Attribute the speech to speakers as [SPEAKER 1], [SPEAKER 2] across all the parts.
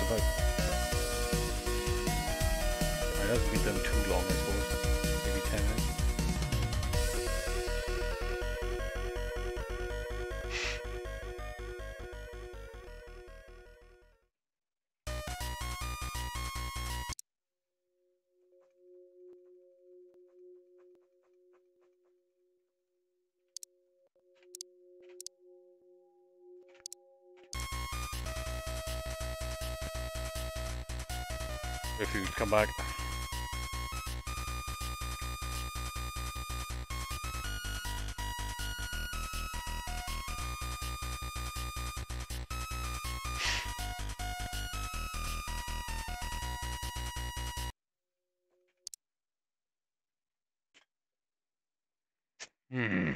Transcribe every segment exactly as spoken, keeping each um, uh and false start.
[SPEAKER 1] about. It hasn't been done too long, I suppose. Maybe ten minutes. If you come back. Hmm.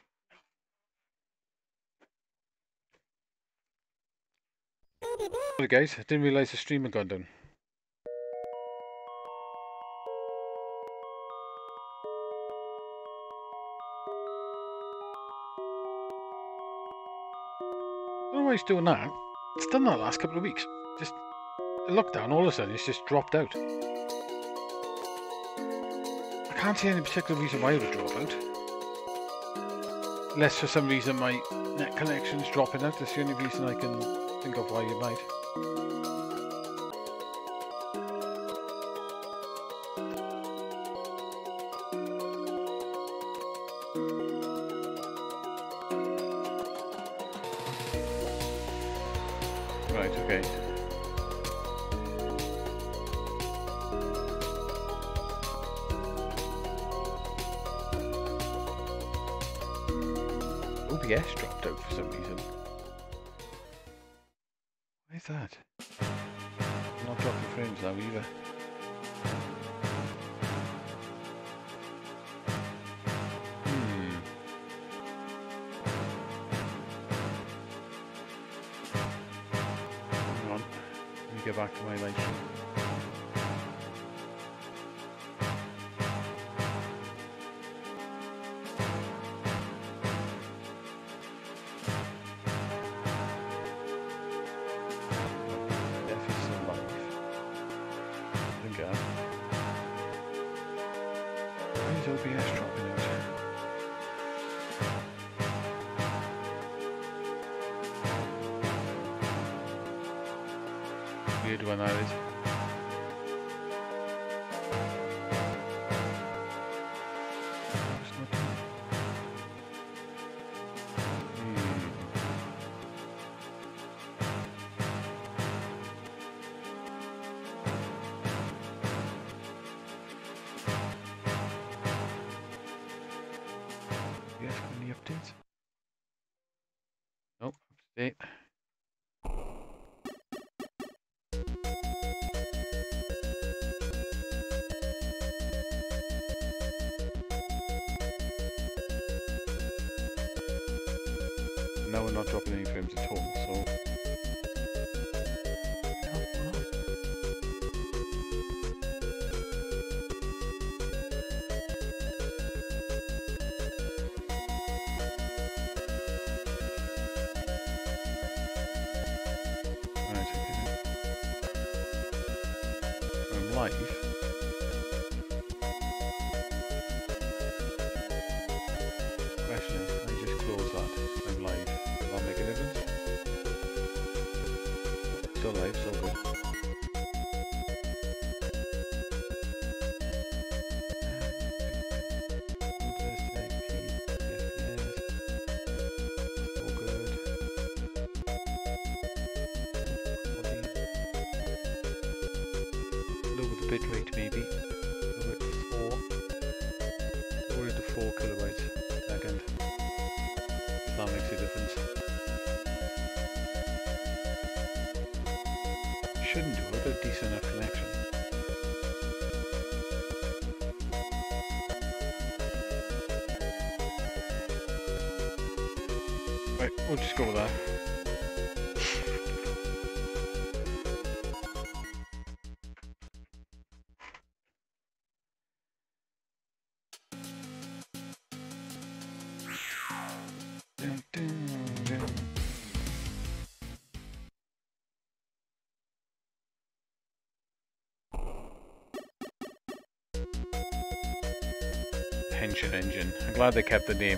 [SPEAKER 1] Sorry guys, I didn't realise the stream had gone down. I don't know why he's doing that. It's done that last couple of weeks. Just a lockdown, all of a sudden it's just dropped out. I can't see any particular reason why it would drop out. Unless for some reason my net connection's dropping out. That's the only reason I can think of why you might. Right, okay. O B S dropped out for some reason. Why is that? I'm not dropping frames now either. Hmm. Hang on. Let me go back to my live stream. O B S dropping out. Weird one that is. Nope, up to date. Now we're not dropping any frames at all, so live. Question, can I just close that? I'm live. Will that make a difference? Still live, still good. Bitrate maybe. Lower it to four. Lower it to four kilobytes per second. If that makes a difference. Shouldn't do it, a decent enough connection. Right, we'll just go with that. Comprehension Engine. I'm glad they kept the name.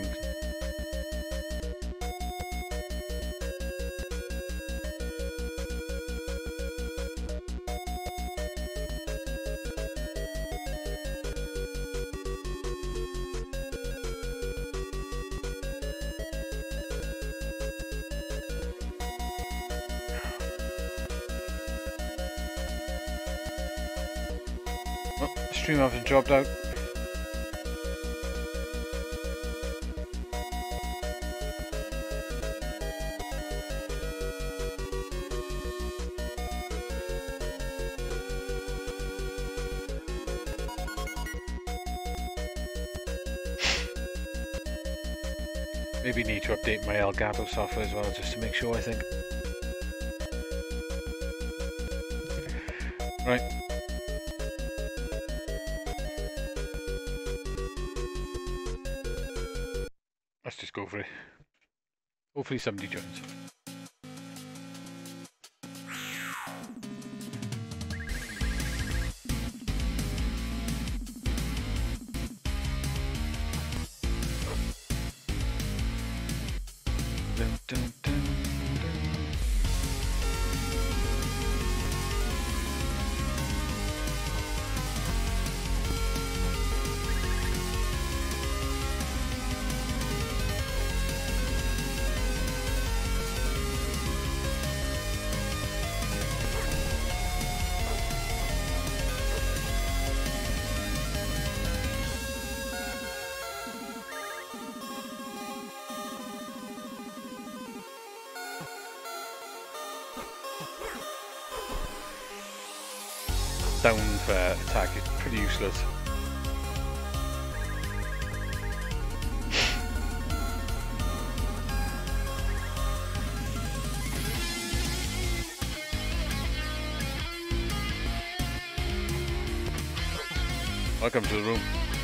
[SPEAKER 1] Oh, stream after dropped out. Maybe need to update my Elgato software as well, just to make sure, I think. Right. Let's just go for it. Hopefully somebody joins. Dun, dun, dun, dun. Down for attack is pretty useless. Welcome to the room.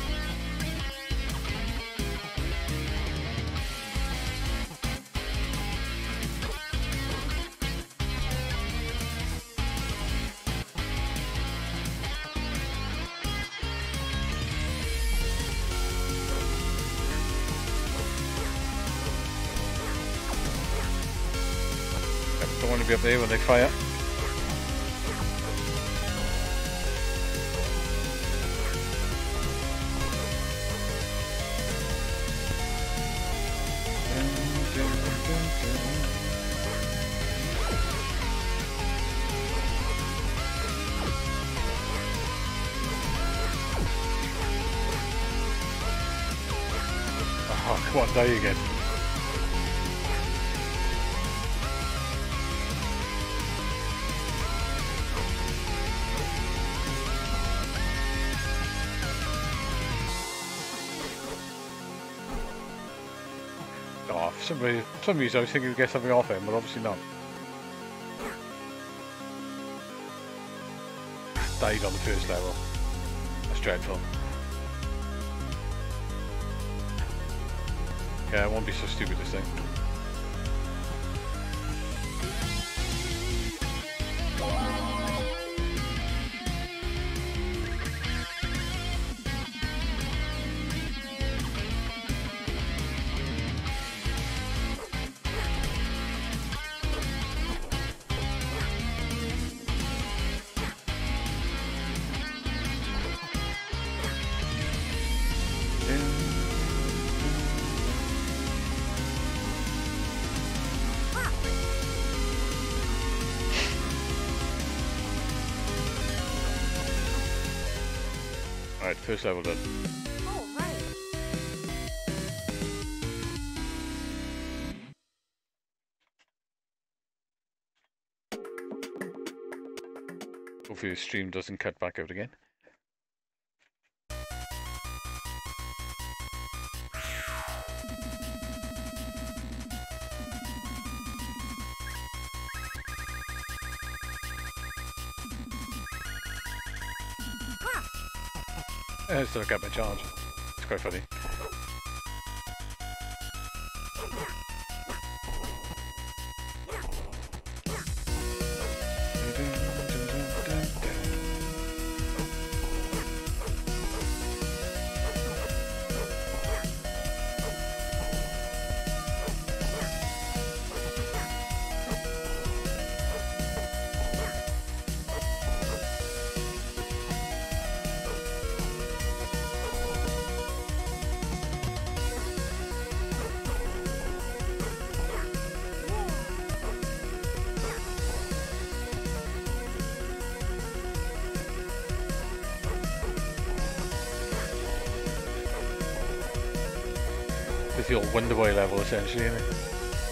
[SPEAKER 1] Don't want to be up there when they fire. Oh, come on, die again. Oh, for some reason, for some reason I was thinking we'd get something off him, but obviously not. Died on the first level. That's dreadful. Yeah, it won't be so stupid, this thing. Alright, first level done.
[SPEAKER 2] Oh, right.
[SPEAKER 1] Hopefully the stream doesn't cut back out again. I still got my charge. It's quite funny. It's the old Wonder Boy level essentially, isn't it?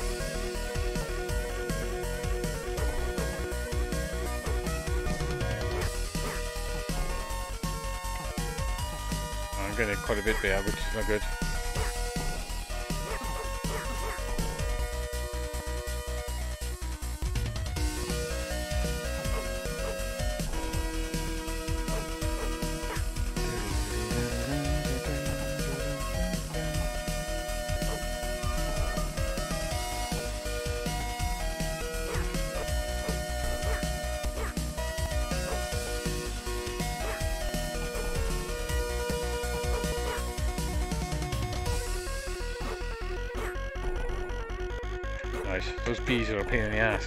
[SPEAKER 1] I'm getting quite a bit there, which is not good. Nice. Those bees are a pain in the ass.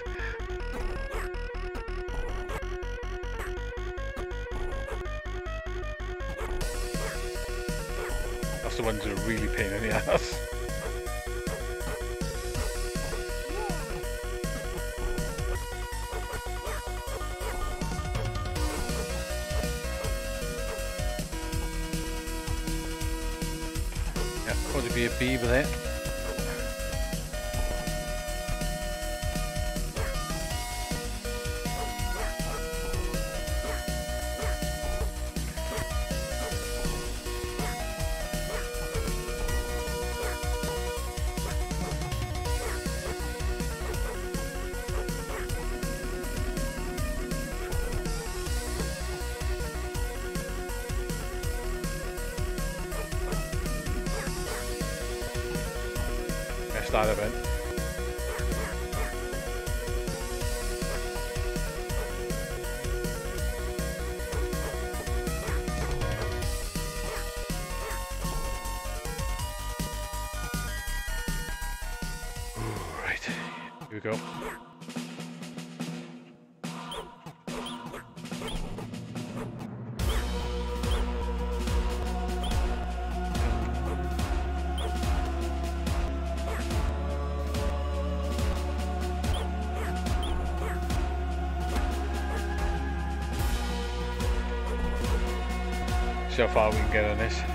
[SPEAKER 1] That's the ones that are really pain in the ass. Yeah, probably be a beaver there. That event. Right, here we go. See how far we can get on this.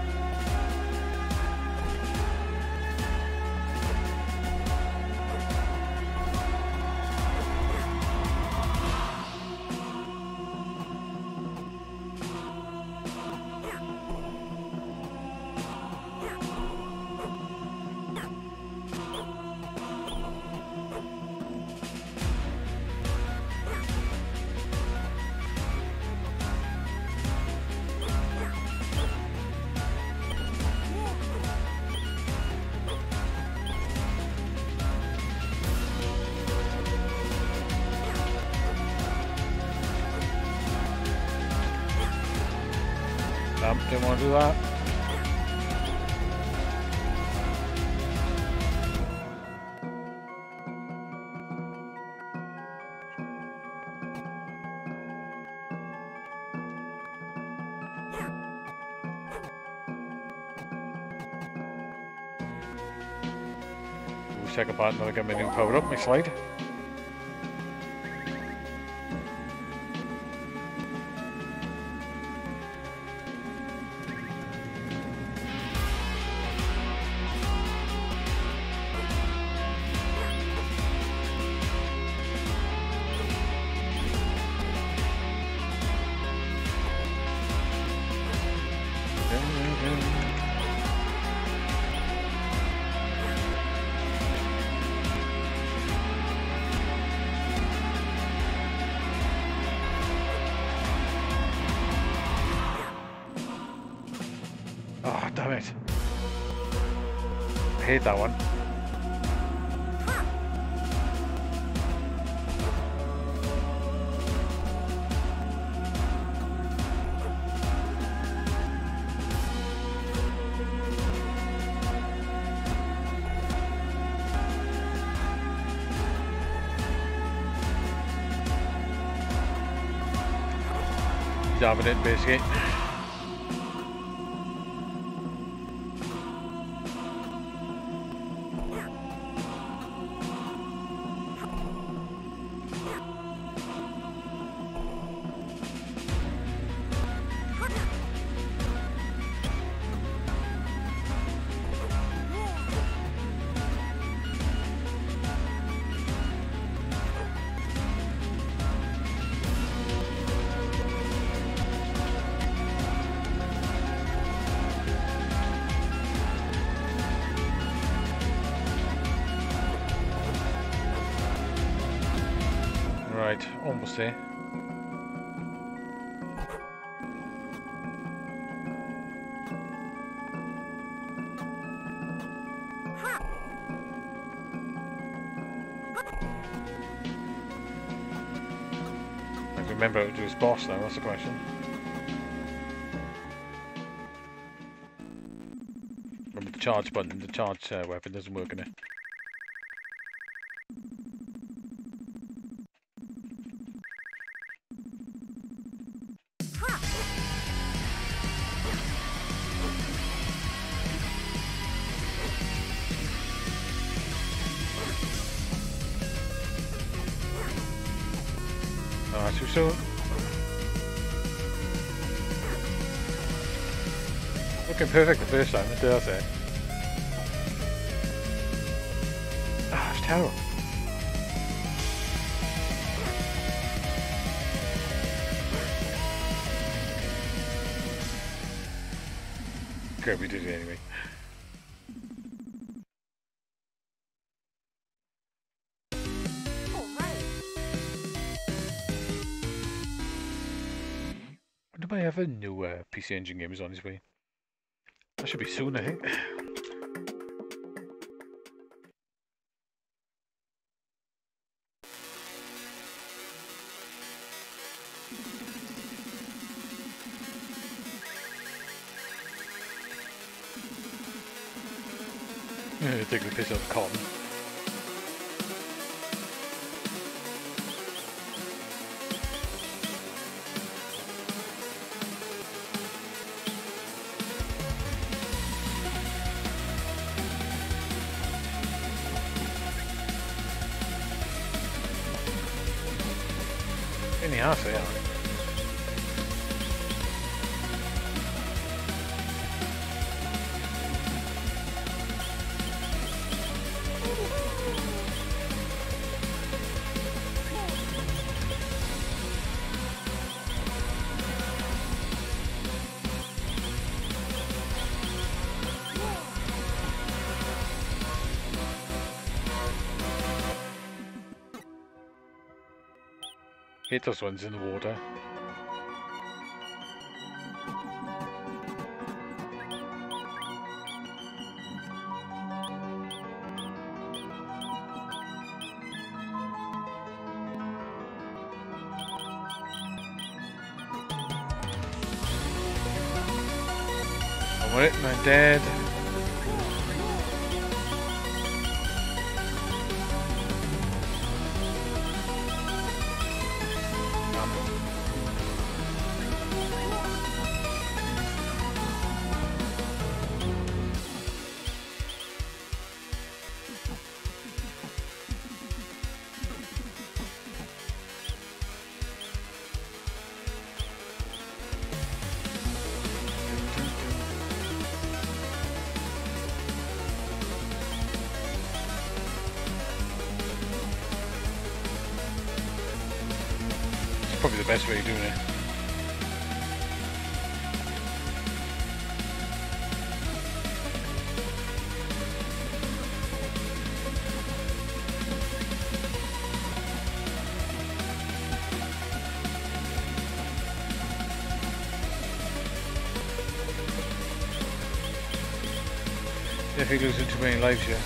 [SPEAKER 1] Nope, didn't want to do that. Ooh, second button, then I get my new powered up, my slide. Oh, damn it. I hate that one. Jabbing it basically. Right, almost there. I can remember how to do his boss now, that's the question. Remember the charge button, the charge uh, weapon doesn't work in it. Alright, too soon. Looking perfect the first time, I dare say. Ah, it's terrible. Okay, we did it anyway. When do I have a new uh, P C Engine games on his way? That should be soon, I think. Take the piss out of cotton. In the house, they are. Hit those ones in the water. I'm on it, and I'm dead. Probably the best way of doing it. Definitely losing too many lives here.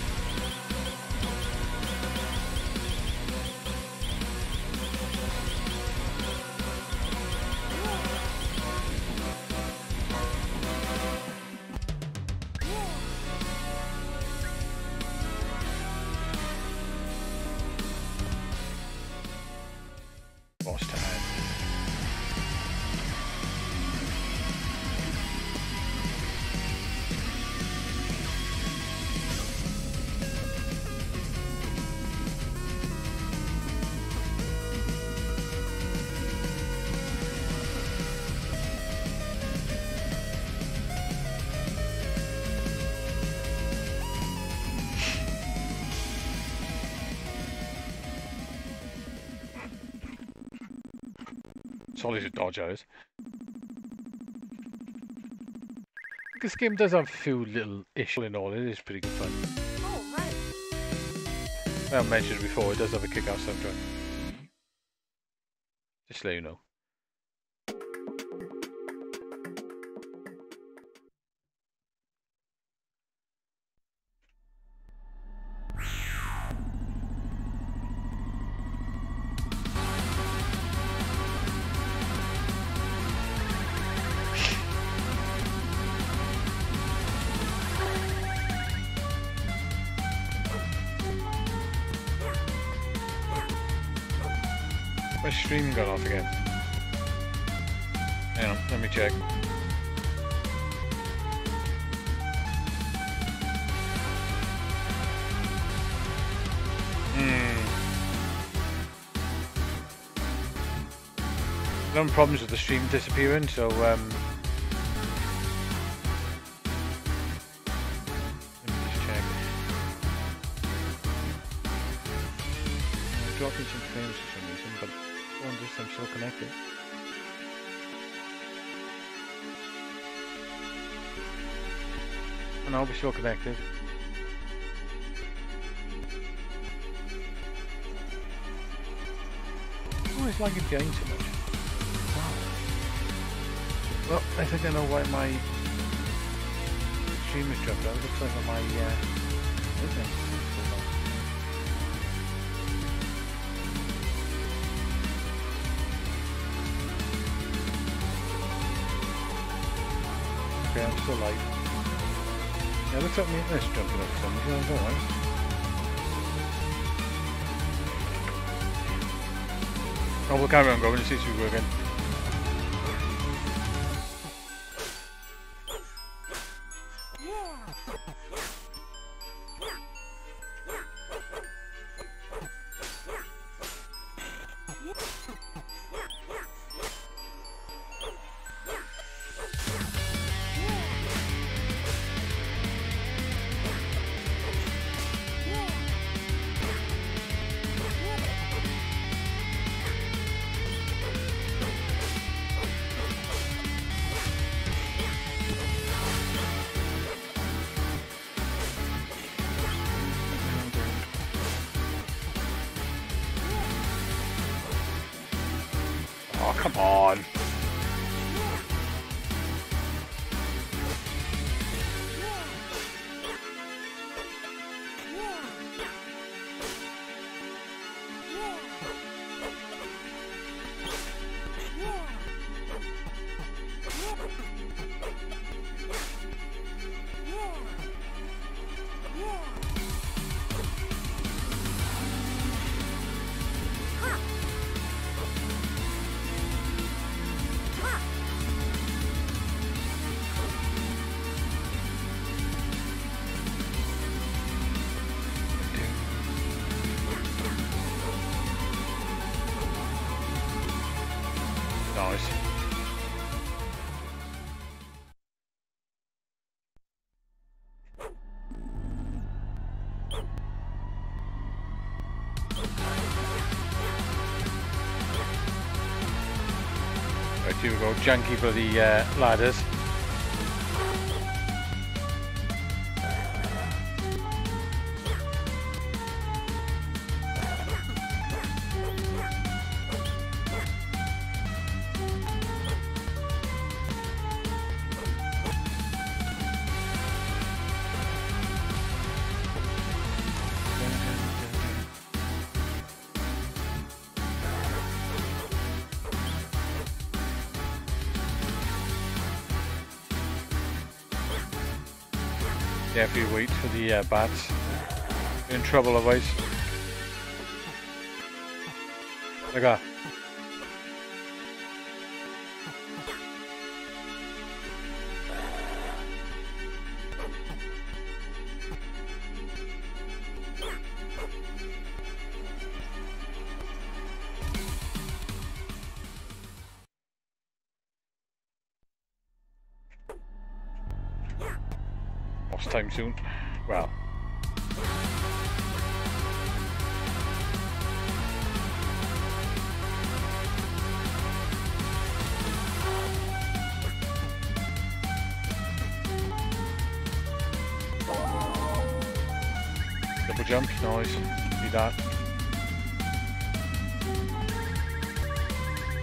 [SPEAKER 1] Boss time. Solid to dodge out. This game does have a few little issues in all. It is pretty good fun.
[SPEAKER 2] Oh, right.
[SPEAKER 1] I haven't mentioned it before, it does have a kick-ass soundtrack. Just to let you know. My stream got off again. Hang on, let me check. Hmm. I'm having problems with the stream disappearing, so um. Let me just check. I'm dropping some frames for some reason, but I wonder if I'm still connected. And I'll be still connected. Oh, it's lagging behind so much. Wow. Well, I think I know why my stream is dropped out. It looks like on my uh, internet. Okay, I'm still live. Yeah, it looks like my internet's jumping up for some reason, I don't know why. Oh, we'll carry on going and see if we go again. Oh, come on. Nice. Right, here we go, janky for the uh, ladders. Yeah, if you wait for the uh, bats, you're in trouble otherwise. Look at that. Lost time soon. Well. Double jump, nice. See that.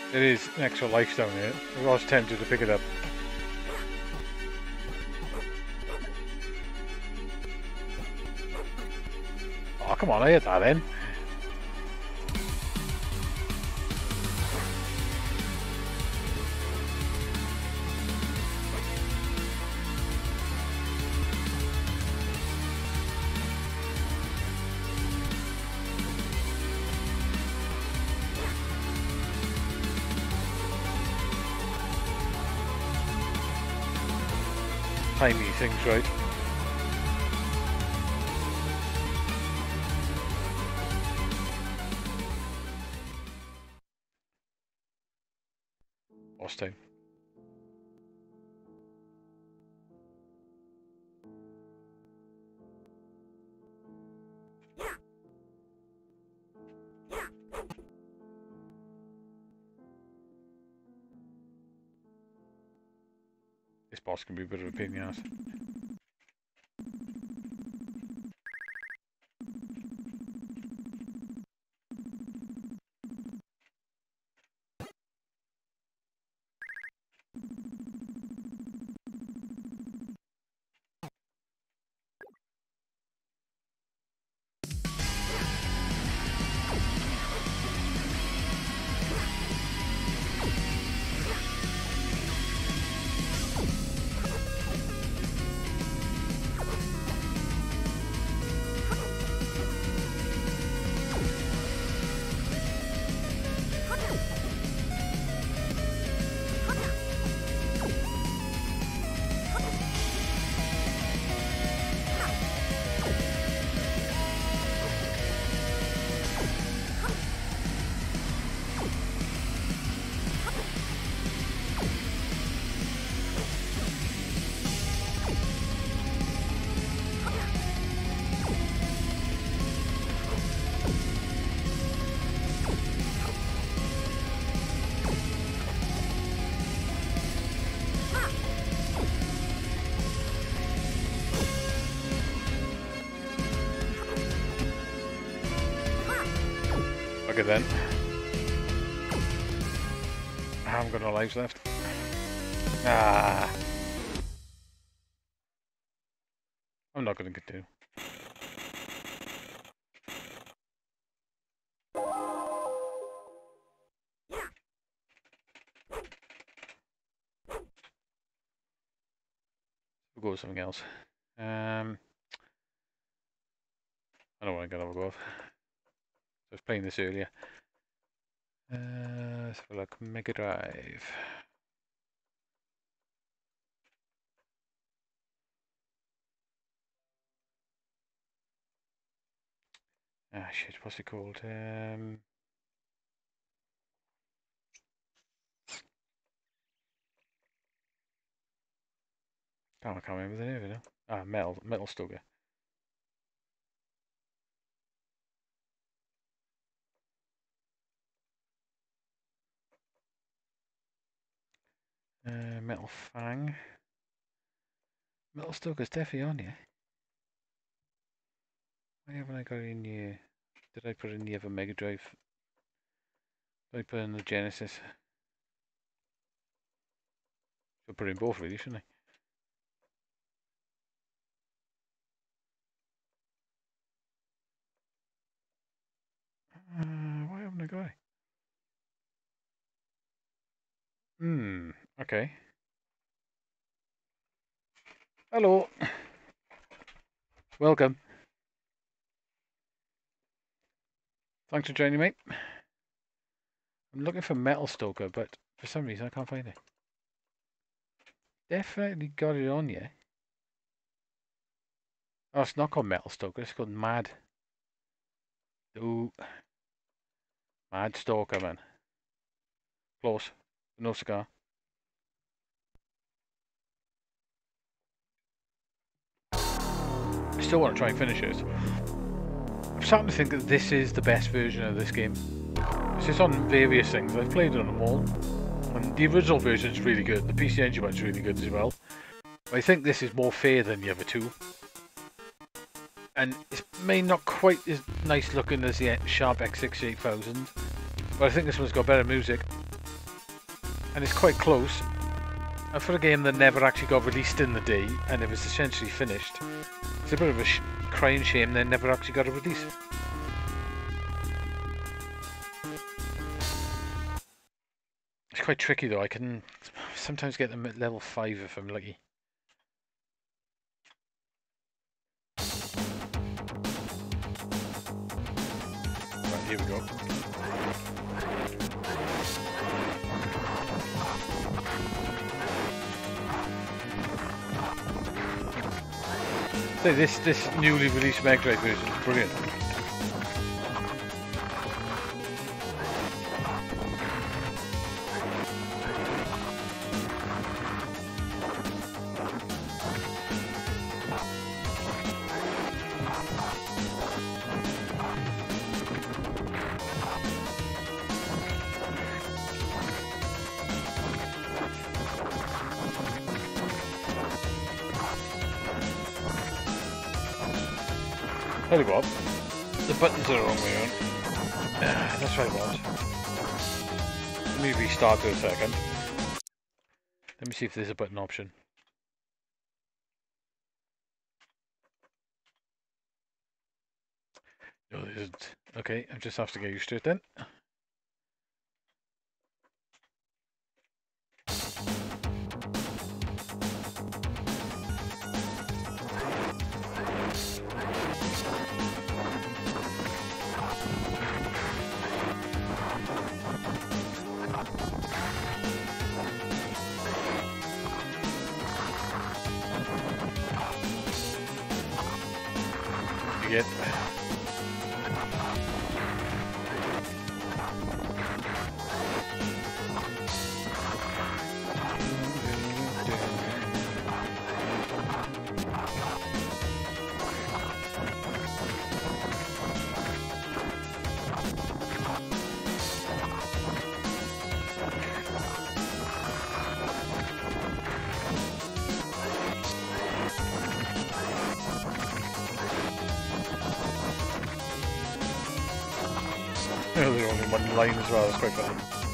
[SPEAKER 1] It is an extra life down here. I was tempted to pick it up. Oh, come on, I hit that then. Time these things right. Lost time. This boss can be a bit of a pain in the ass. Then I haven't got no lives left. Ah, I'm not going to continue. We'll go with something else. Um, I don't want to get over go off. I was playing this earlier. Uh, let's have a look. Mega Drive. Ah, shit. What's it called? Um, oh, I can't remember the name of it now. Ah, Metal Metal Slugger. Uh, Metal Fang. Metal Slugger's definitely on here. Why haven't I got it in here? Did I put it in the other Mega Drive? Did I put it in the Genesis? Should put it in both really, shouldn't I? Uh, why haven't I got it? Hmm, okay. Hello. Welcome. Thanks for joining me. I'm looking for Metal Stoker, but for some reason I can't find it. Definitely got it on you. Oh, it's not called Metal Stoker, it's called Mad. Ooh. Mad Stalker, man. Close. No cigar. I still want to try and finish it. I'm starting to think that this is the best version of this game. It's just on various things. I've played it on them all. And the original version is really good. The P C Engine one's really good as well. But I think this is more fair than the other two. And it may not quite as nice looking as the Sharp X sixty-eight thousand. But I think this one's got better music. and it's quite close. And for a game that never actually got released in the day, and it was essentially finished, it's a bit of a sh crying shame they never actually got a release. It's quite tricky though. I can sometimes get them at level five if I'm lucky. Right, here we go. So this this newly released Mega Drive version is brilliant. Tell you what, the buttons are the wrong way around. Ah, that's what I want. Let me restart for a second. Let me see if there's a button option. No, there isn't. Okay, I just have to get used to it then. Get. Oh, they're only one line as well, that's quite funny.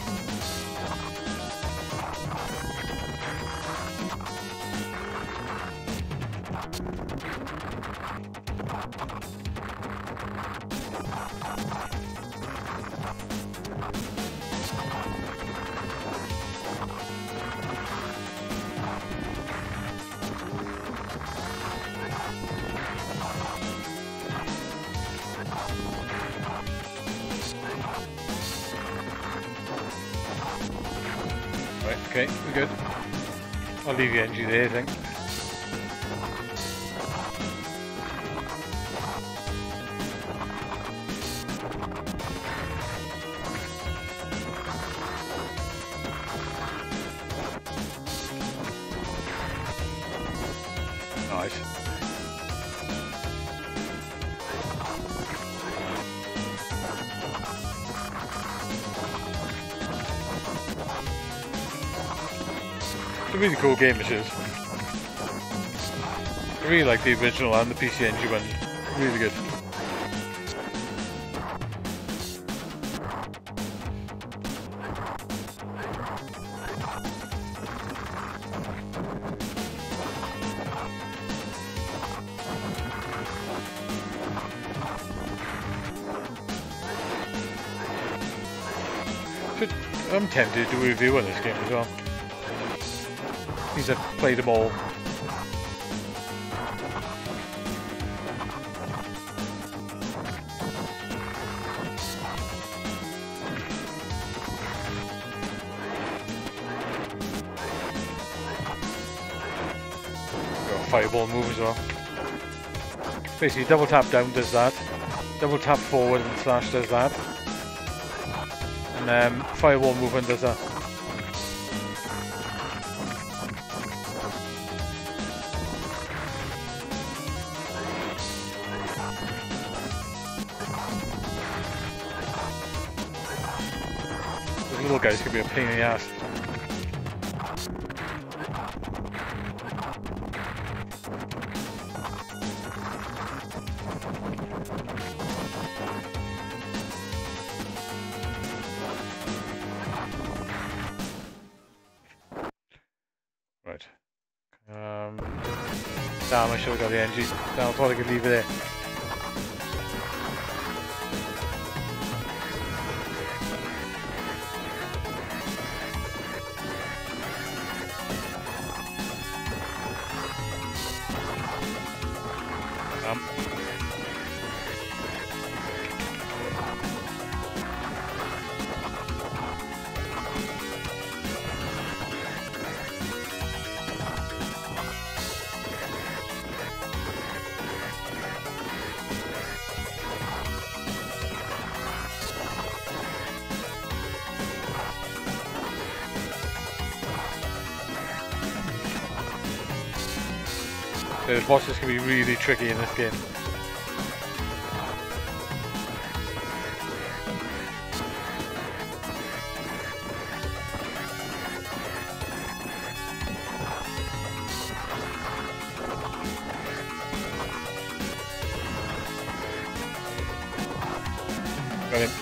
[SPEAKER 1] Okay, we're good. I'll leave the engine there, I think. Nice. It's a really cool game, it is. I really like the original and the P C Engine one. Really good. I'm tempted to do a review on this game as well. Because I've played them all. Got a fireball move as well. Basically, double tap down does that. Double tap forward and slash does that. And um, firewall movement does that. Those little guys can be a pain in the ass. Right. Um, damn, I should have got the energy. Damn, I thought I could leave it there. Um. The bosses can be really tricky in this game. Got him.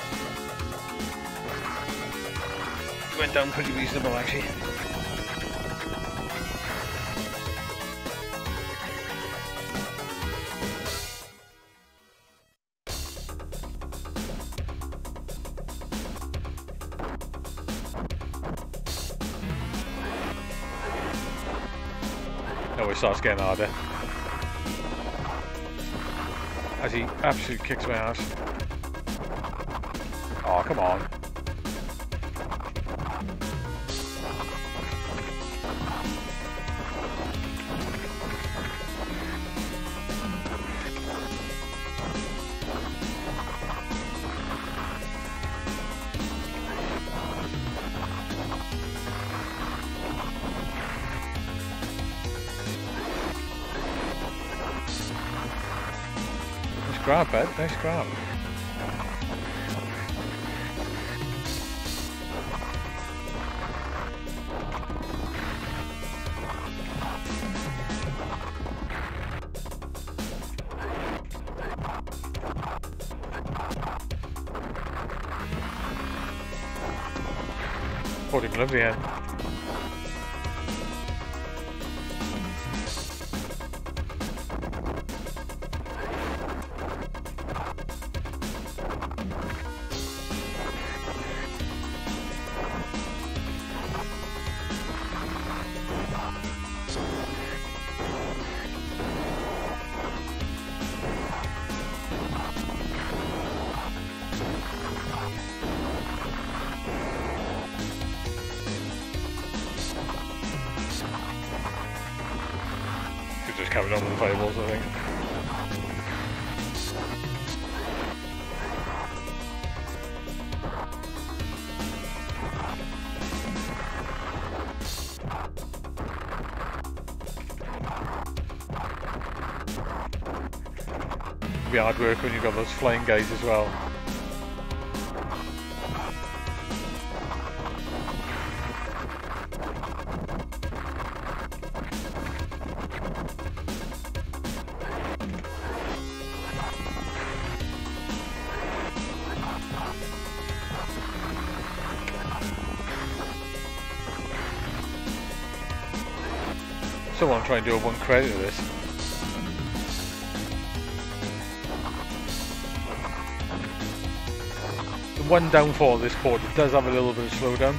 [SPEAKER 1] He went down pretty reasonable actually. Oh, it starts getting harder. As he absolutely kicks my ass. Oh, come on. Nice grab, bud. Nice grab. Caught him lovely end. Just carried on with the fireballs, I think. It'll be hard work when you've got those flying guys as well. Someone try and do a one credit of this. The one downfall of this port, it does have a little bit of slowdown.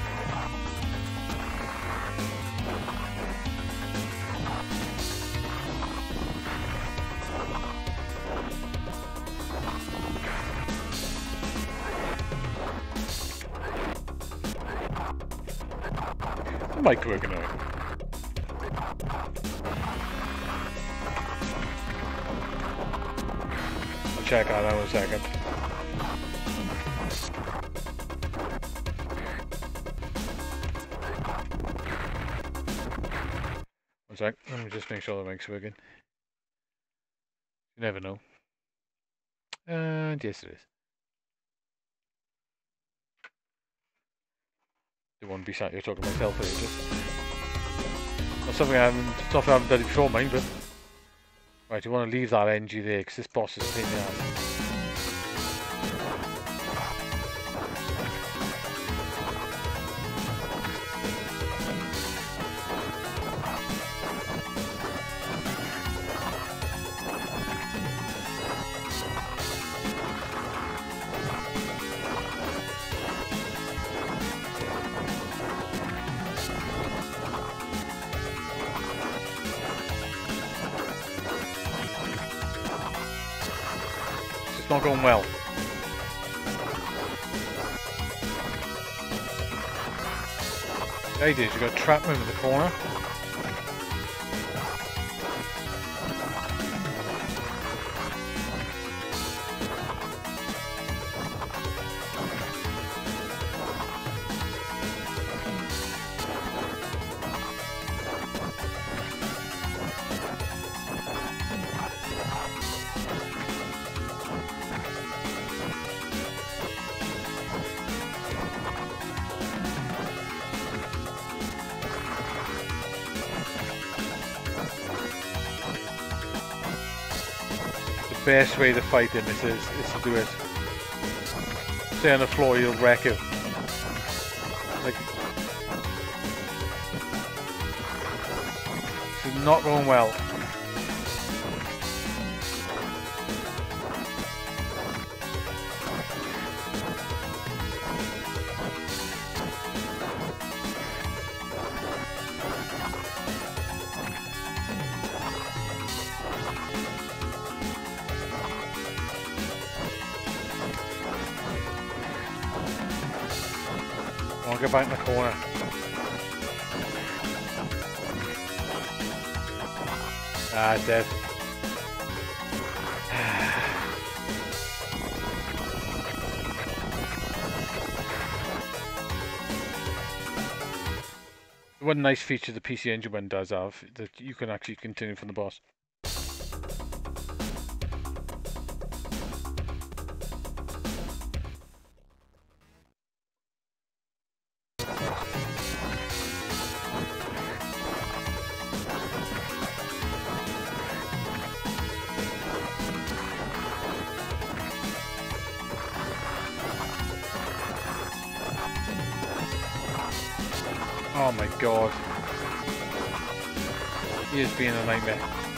[SPEAKER 1] The mic working out. Check on that one second. One sec, let me just make sure the mic's working. You never know. And yes, it is. Don't want to be sat here talking to myself for ages. That's something I haven't, stuff I haven't done it before, mind, but. Right, you want to leave that energy there because this boss is a pain in the ass. not going well. The idea is you've got to trap him in the corner. The best way to fight him is, is, is to do it. Stay on the floor, you'll wreck him. Like, this is not going well. I'll go back in the corner. Ah, dead. One nice feature the P C Engine one does have, that you can actually continue from the boss. Oh my god. He is being a nightmare.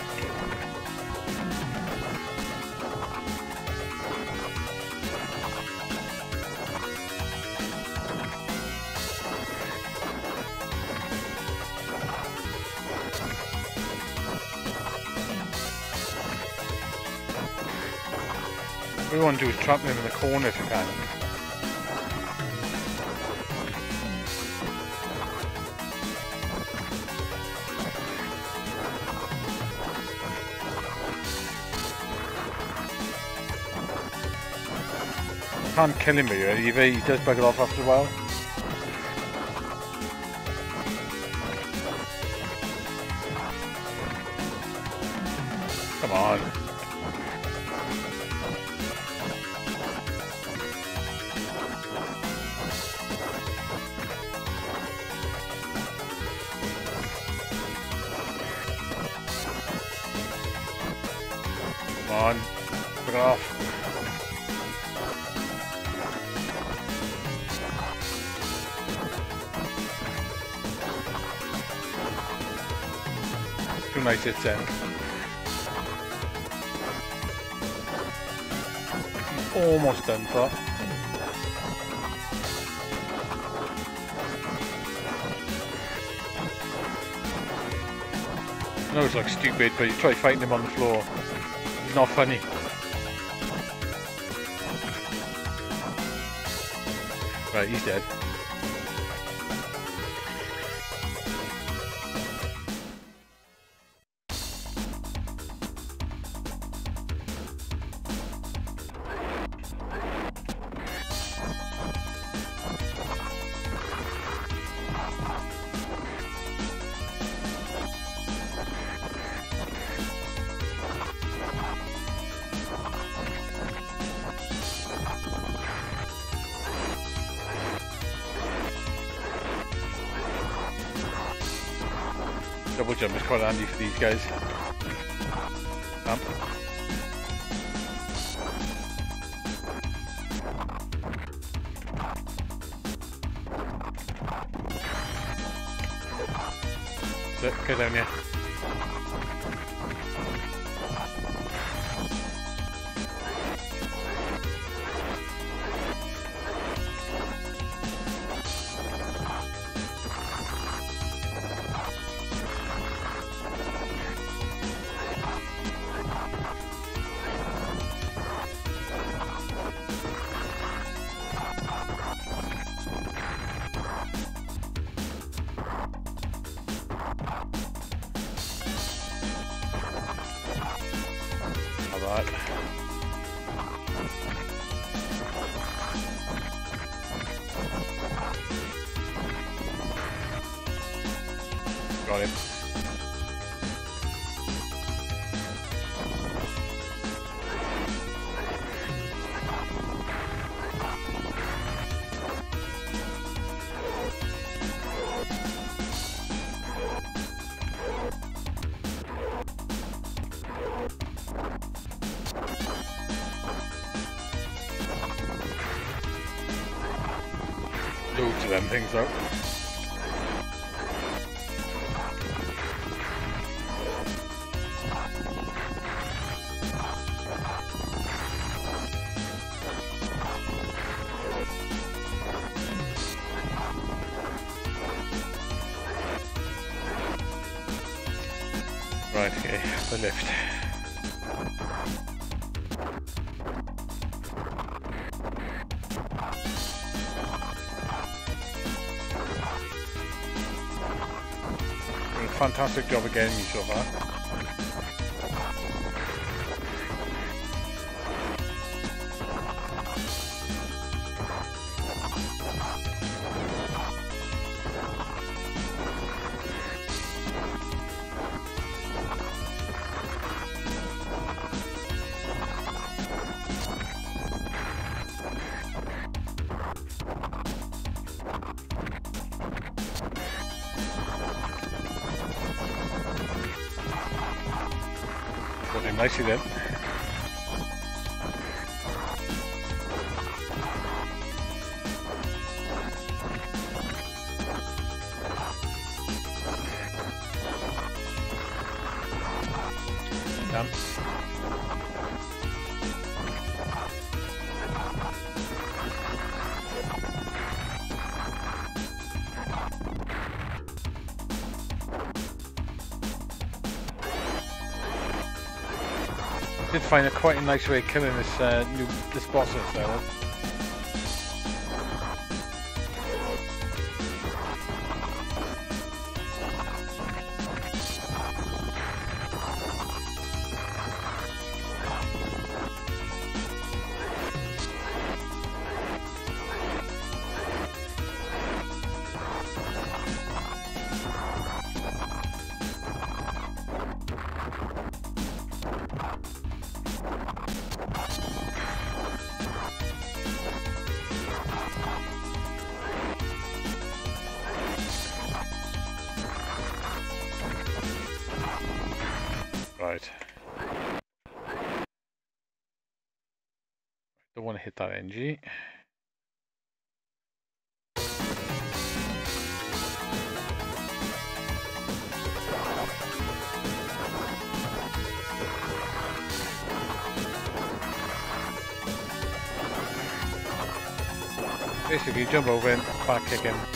[SPEAKER 1] What we want to do is trap him in the corner if you can. Can't kill him here either, he does bugger off after a while. Come on. Come on, bugger off. Two nice hits then. He's almost done for. I know it's like stupid, but you try fighting him on the floor. It's not funny. Right, he's dead. Double jump is quite handy for these guys. Um. So, go down here. that. Got him. Loads of them things though. Right, okay, the lift. Fantastic job again, you so far. Got him nicely then. Damn. Did find a quite a nice way of killing this uh, new this boss though. Right. Don't want to hit that N G. Basically, jump over him, back kick him.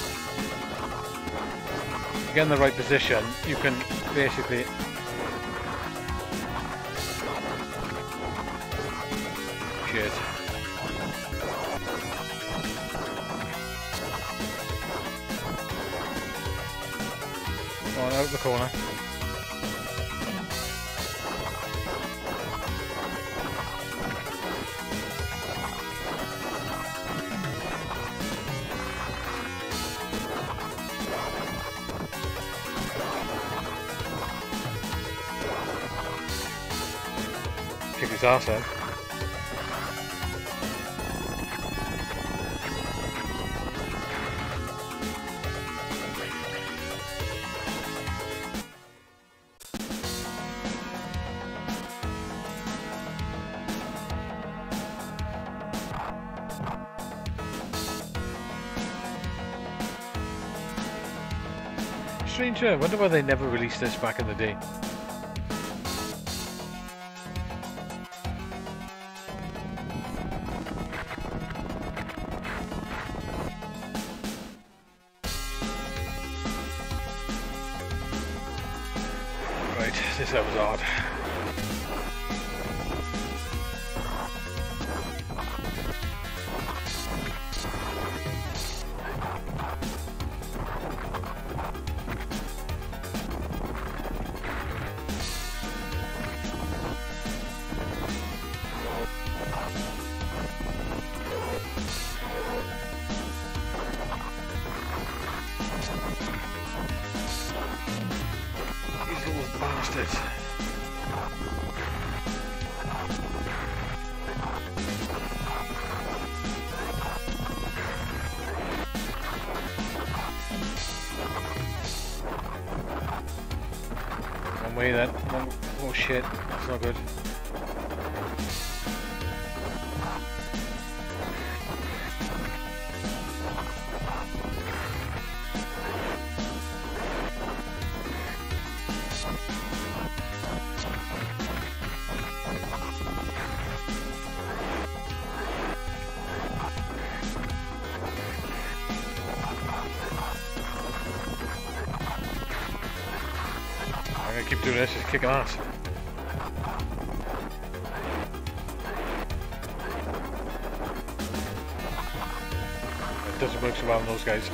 [SPEAKER 1] Get in the right position, you can basically shit. Go on, out the corner. Kick his ass out. Stranger, I wonder why they never released this back in the day. Right, this was odd. bastards. One way then. One, oh shit, that's not good. Keep doing this, just kicking ass. It doesn't work so well on those guys.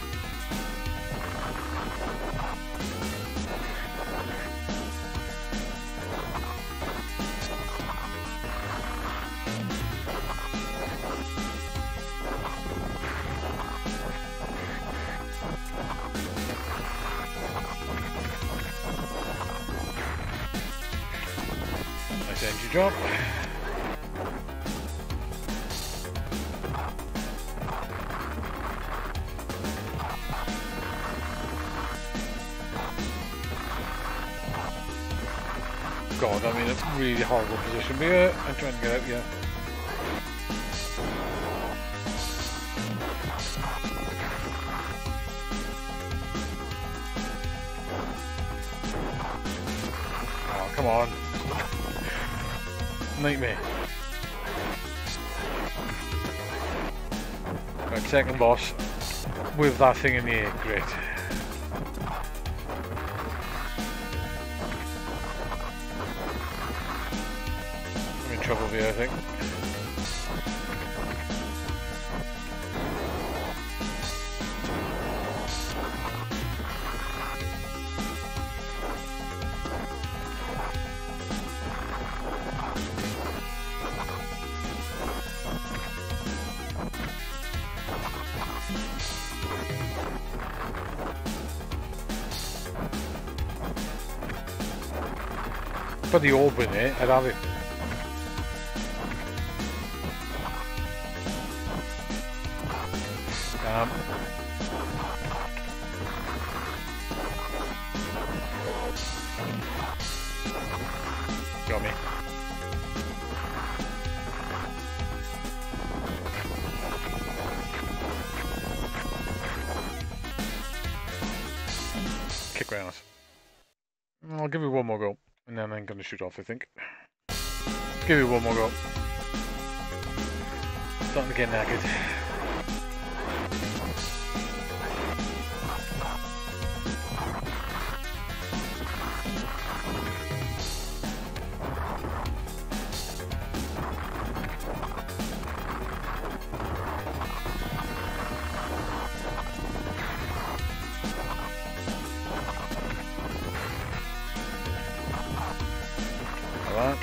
[SPEAKER 1] Energy drop. God, I'm in a really horrible position here. I'm trying to get out here. Oh, come on. Nightmare. Right, second boss with that thing in the air. Great. I'm in trouble here, I think. Put the orb in it, I'd have it. Um, got me. Kick round. I'll give you one more go. And then I'm going to shoot off, I think. Give it one more go. Starting to get knackered. That.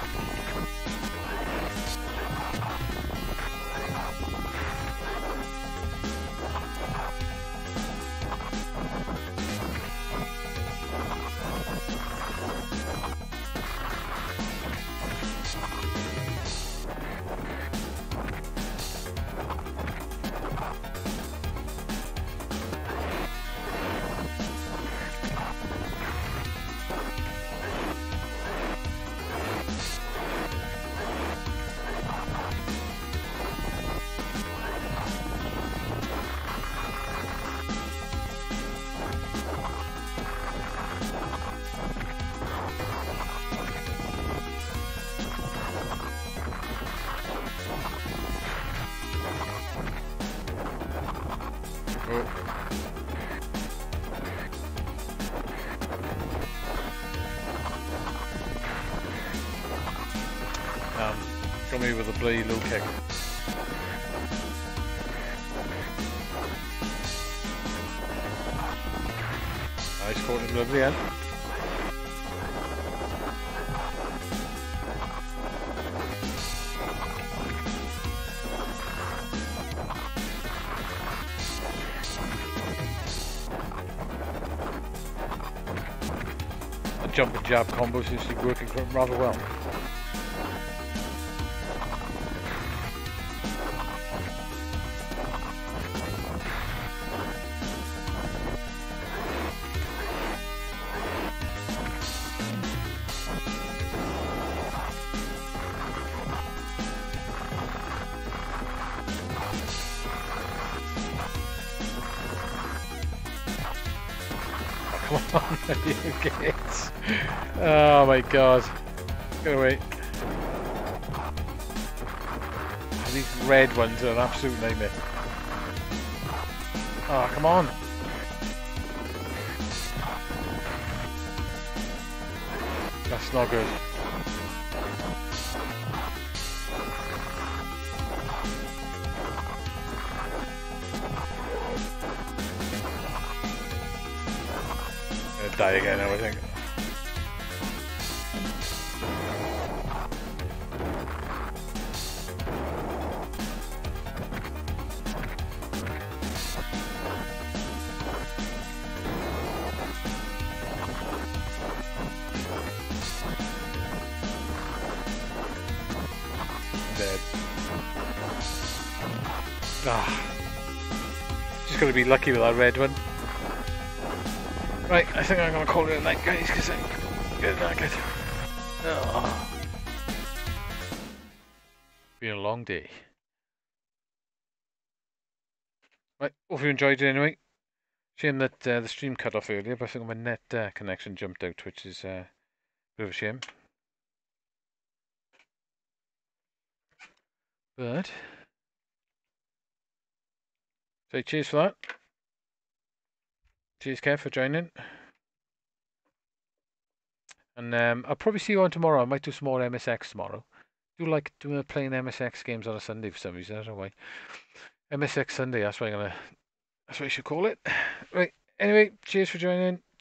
[SPEAKER 1] Um, got me with a bloody low kick. Nice, caught him lovely end. that jump and jab combo seems to be working for him rather well. Come on, you kids. Oh my god. Get away. These red ones are an absolute nightmare. Oh, come on. That's not good. Die again now, I think. Dead. Ah. Just gotta be lucky with that red one. Right, I think I'm going to call it a night, guys, because I'm getting knackered. Oh. Been a long day. Right, hope you enjoyed it anyway. Shame that uh, the stream cut off earlier, but I think my net uh, connection jumped out, which is uh, a bit of a shame. But, so cheers for that. Cheers, Kev, for joining. And um, I'll probably see you on tomorrow. I might do some more M S X tomorrow. I do like doing playing M S X games on a Sunday for some reason. I don't know why. M S X Sunday. That's what I'm gonna. That's what you should call it. Right. Anyway, cheers for joining.